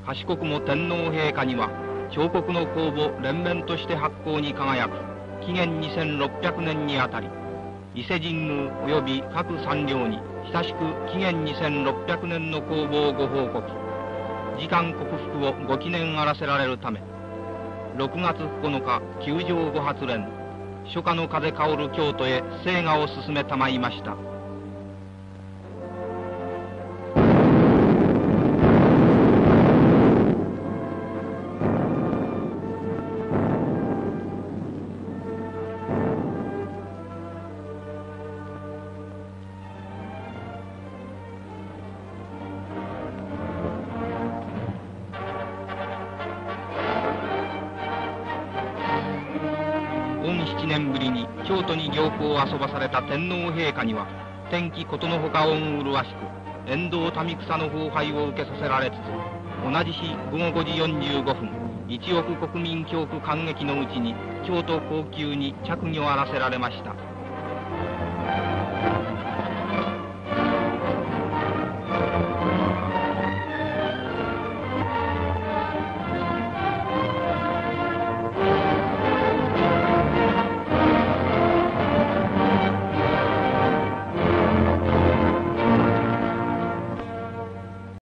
賢くも天皇陛下には彫刻の公募連綿として発行に輝く紀元2600年にあたり、伊勢神宮及び各参領に久しく紀元2600年の公募をご報告、時間克服をご記念あらせられるため、6月9日宮上ご発連、初夏の風薫る京都へ聖画を進めたまいました。7年ぶりに京都に行幸を遊ばされた天皇陛下には、天気ことのほか恩麗しく、沿道民草の奉拝を受けさせられつつ、同じ日午後5時45分、1億国民恐怖感激のうちに、京都皇宮に着御あらせられました。